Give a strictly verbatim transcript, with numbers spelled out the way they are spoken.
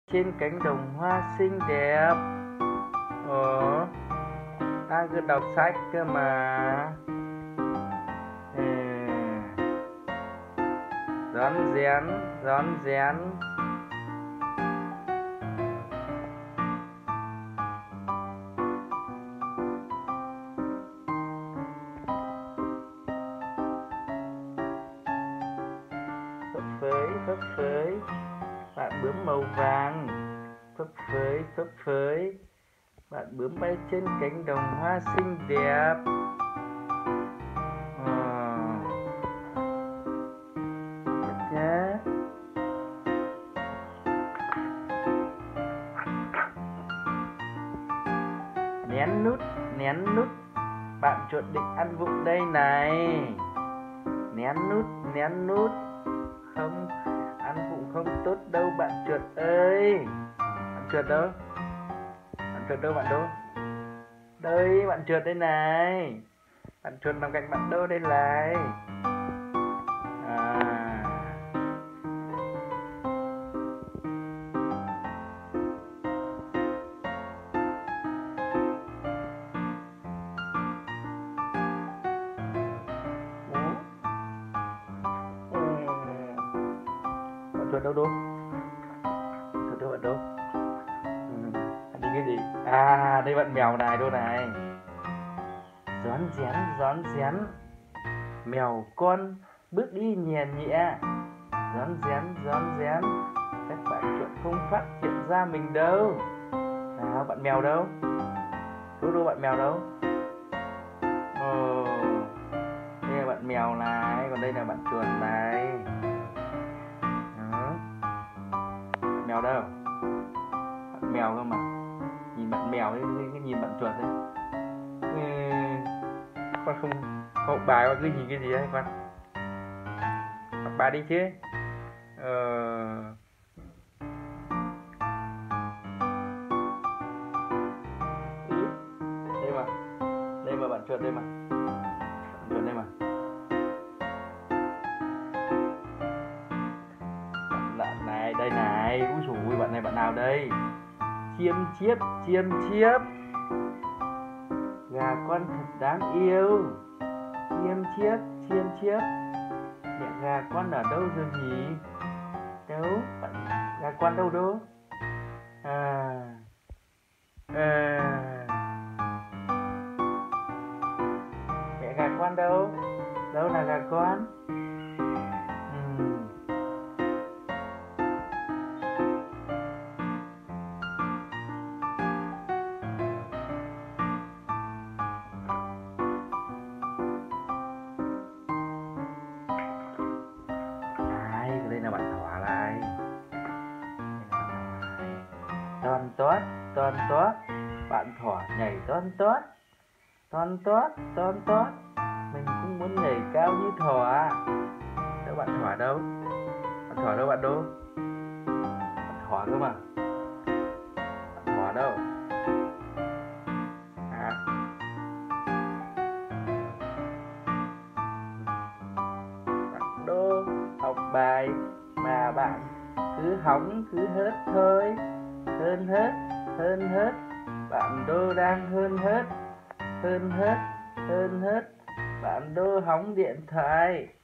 trên cánh đồng hoa xinh đẹp. Ồ, ta cứ đọc sách cơ mà. Ừ. Rón rén, rón rén. Phấp phới, phấp phới, bạn bướm màu vàng. Phấp phới, phấp phới, bạn bướm bay trên cánh đồng hoa xinh đẹp. Ờ. Đẹp nhá. Nén nút, nén nút, bạn chuột định ăn vụng đây này. Nén nút, nén nút, không ăn vụng không tốt đâu bạn chuột ơi. Bạn chuột đâu? Bạn chuột đâu bạn đâu? Đây bạn chuột đây này. Bạn chuột nằm cạnh bạn đâu đây này. À. Bạn chuột đâu đâu? Chuột đâu bạn đâu? Ừ. Đi cái gì? À đây bạn mèo này đâu này. Rón rén, rón rén, mèo con bước đi nhẹ nhẹ. Rón rén, rón rén, các bạn chuột không phát hiện ra mình đâu. Nào bạn mèo đâu? Đâu đâu bạn mèo đâu? Ồ, đây là bạn mèo này, còn đây là bạn chuột này. Đó. Bạn mèo đâu? Bạn mèo cơ mà. Nhìn bạn mèo ấy, cái nhìn bạn chuột đấy. Ừ, con không học bài con cứ nhìn cái gì đấy con. Học bài đi chứ. Ờ... Ừ, đây mà. Đây mà bạn chuột đây mà. Bạn chuột đây mà. Bạn này, đây này. Úi dồi ôi, bạn này bạn nào đây? Chiêm chiếp, chiêm chiếp, gà con thật đáng yêu. Chiêm chiếp, chiêm chiếp, mẹ gà con ở đâu rồi nhỉ? Đâu? Bạn gà con đâu đâu? À, à. Mẹ gà con đâu? Đâu là gà con? Uhm. Đây là bạn thỏ này. Toan tót, toan tót, bạn thỏ nhảy toan tót. Toan tót, toan tót, mình cũng muốn nhảy cao như thỏ. Đâu bạn thỏ đâu? Bạn thỏ đâu bạn đâu? Bạn thỏ cơ mà. Bạn thỏ đâu? À. Bạn đô học bài mà bạn cứ hóng cứ hớt thôi. Hơn hết, hơn hết, bạn đô đang hơn hết. Hơn hết, hơn hết, bạn đô hóng điện thoại.